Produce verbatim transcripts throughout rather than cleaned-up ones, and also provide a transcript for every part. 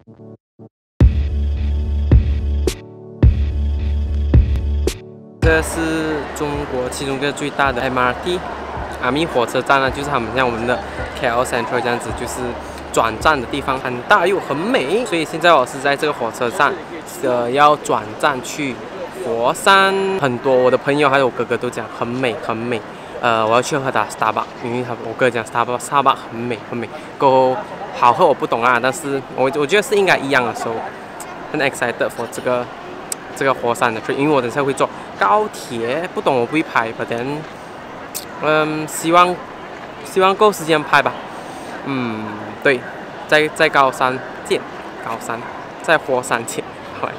这是中国其中一个最大的 M R T， 阿米火车站呢，就是他们像我们的 K L Central 这样子，就是转站的地方，很大又很美。所以现在我是在这个火车站，呃，要转站去佛山。很多我的朋友还有我哥哥都讲很美很美。呃，我要去喝打 Starbucks， 因为他我哥讲 Starbucks Starbucks 很美很美。过后好喝我不懂啊，但是我我觉得是应该一样的，所以很 excited for 这个。这个火山的 trip， 因为我等下会坐高铁，不懂我不会拍 ，but then， 嗯，希望希望够时间拍吧。嗯，对，在在高山见，高山，在火山见，好。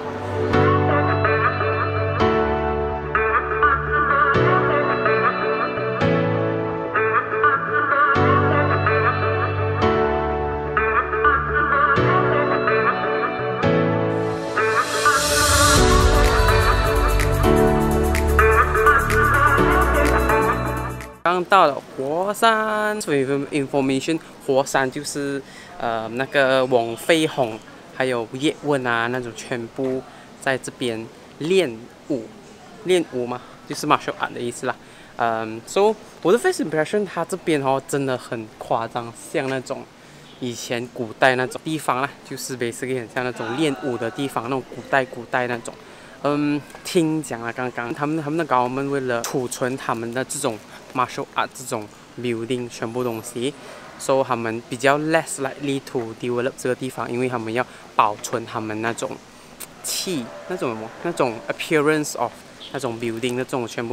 刚到了火山 ，information， 火山就是呃那个王飞鸿还有叶问啊那种全部在这边练武，练武嘛，就是 martial art 的意思啦。嗯 ，so 我的 first impression， 它这边哦真的很夸张，像那种以前古代那种地方啦，就是 basically 很像那种练武的地方，那种古代古代那种。嗯，听讲啊，刚刚他们他们的government为了储存他们的这种 martial art 这种 building 全部东西，所以他们比较 less likely to develop 这个地方，因为他们要保存他们那种气，那种什么，那种 appearance of 那种 building 的这种全部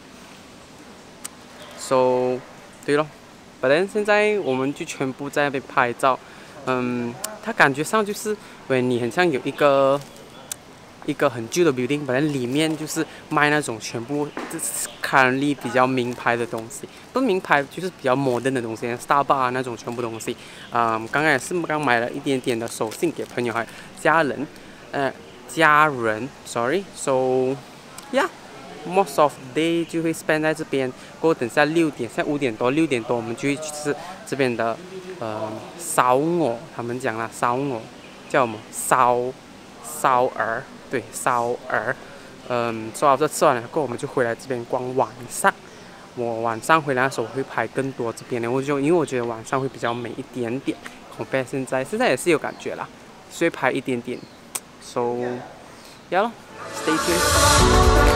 building。So 对咯 ，but then 现在我们就全部在那边拍照，嗯，它感觉上就是，喂，你很像有一个。一个很旧的 building， 本来里面就是卖那种全部 currently 比较名牌的东西，不是名牌就是比较 modern 的东西 ，Starbucks 啊那种全部东西。嗯，刚刚也是刚买了一点点的手信给朋友还有家人，呃，家人 ，sorry，so yeah，most of day 就会 spend 在这边。过后等下六点，现在五点多六点多我们就会去吃这边的呃烧鹅，他们讲啦烧鹅叫什么烧烧鹅。对，烧鹅，嗯，说好这吃完了过后，我们就回来这边逛晚上。我晚上回来的时候我会拍更多这边的，我就因为我觉得晚上会比较美一点点。compare 现在，现在也是有感觉啦，所以拍一点点。So， 要咯 ，stay tuned。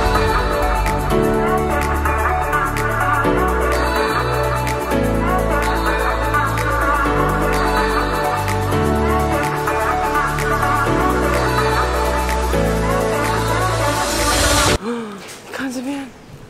看这边，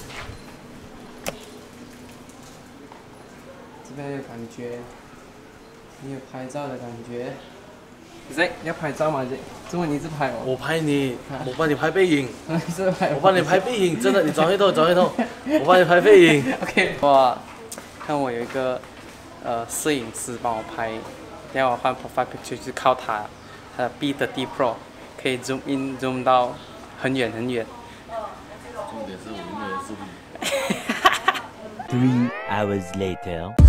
这边有感觉，你有拍照的感觉。Z， 要拍照吗？Z， 怎么你一直拍我？ 我拍你，我帮你拍背影。 我帮你拍背影，真的，你转回头，转回头，我帮你拍背影。 OK， 哇，看我有一个呃摄影师帮我拍，等下我换 profile picture 就是靠他，他的 B 三十 Pro 可以 zoom in zoom 到很远很远。 重点是我永远是你。 Three hours later.